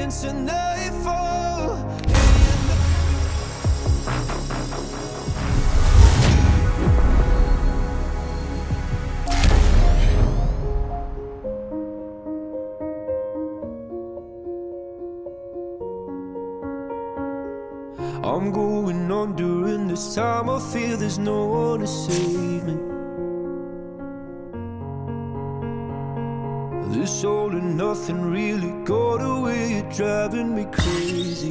into nightfall. I'm going on during this time. I feel there's no one to save me. This all and nothing really got away. You're driving me crazy.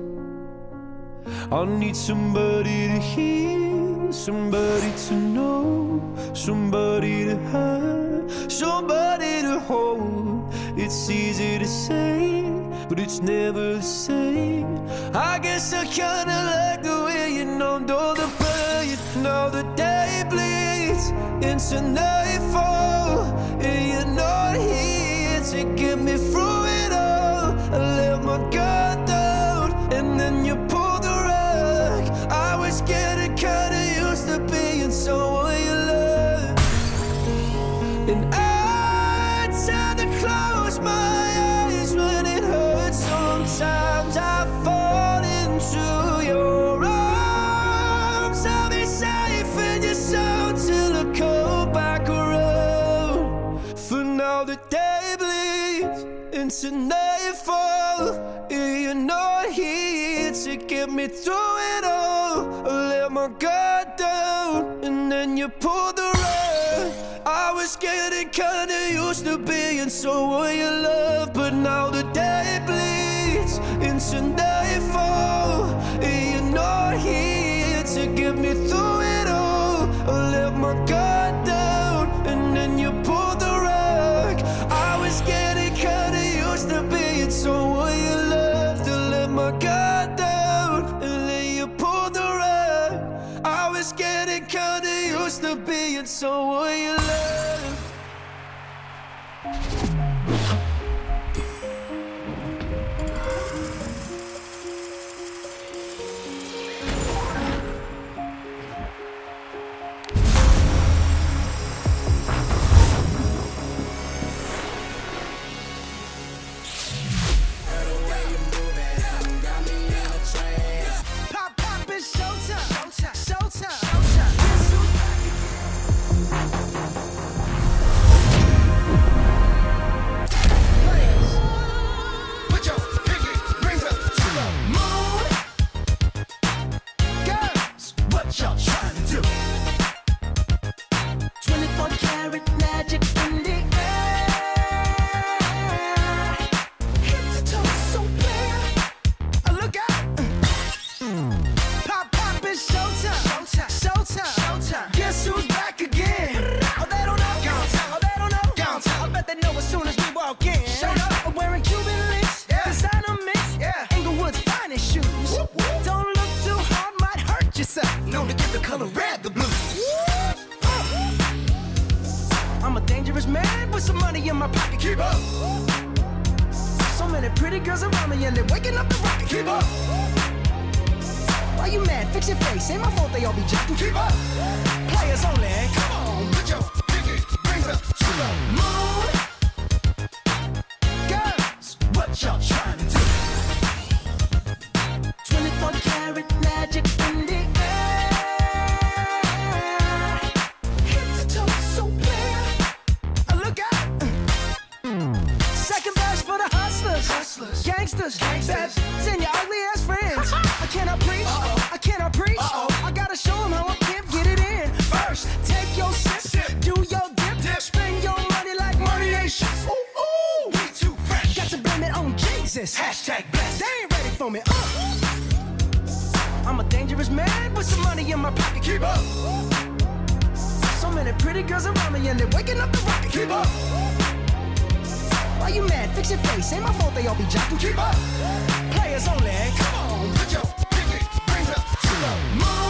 I need somebody to hear, somebody to know, somebody to have, somebody to hold. It's easy to say, but it's never the same. I guess I kinda like the way you numbed all the pain. Now the day bleeds into nightfall, and you're not here to get me through it all. I let my guard down, and then you pulled the rug. I was getting kinda used to being someone you love, and I tend to close my eyes when it hurts. Sometimes I fall into your arms. I'll be safe in your soul till I come back around. For now the day bleeds into nightfall, and you're not here to get me through it all. I let my guard down, and then you pulled the rug. I was getting kinda used to being someone you love, but now the day bleeds into nightfall, and you're not here to get me through it all. I let my guard down, and then you pulled the rug. I was getting kinda used to being someone you loved. To let my guard down, and then you pulled the rug. I was getting kinda used to being someone you loved. I'm a dangerous man with some money in my pocket. Keep up. So many pretty girls around me and they're waking up the rocket. Keep up. Why you mad? Fix your face. Ain't my fault they all be jacking. Keep up. Players only. Come on, put your pinky rings up to the moon. Girls, what y'all trying to do? 24 karat magic in the air. Head to toe so clear. Look out. Second verse for the hustlers, gangsters, bad and your ugly ass friends. I cannot preach, I cannot preach. I gotta show them how I can get it in. First, take your sip, do your dip, spend your money like money ain't shit. Ooh, ooh, we too fresh. Got to blame it on Jesus. Hashtag blessed. They ain't ready for me. I'm a dangerous man with some money in my pocket. Keep up. So many pretty girls around me and they're waking up the rocket. Keep up. Why you mad? Fix your face. Ain't my fault they all be jocking. Keep up. Players only. Come on, put your pinky rings up to the moon.